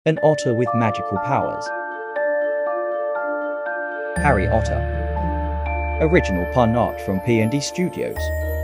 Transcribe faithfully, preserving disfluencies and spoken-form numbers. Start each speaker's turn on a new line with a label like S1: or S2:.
S1: An otter with magical powers. Harry Otter. Original pun art from P and D Studios.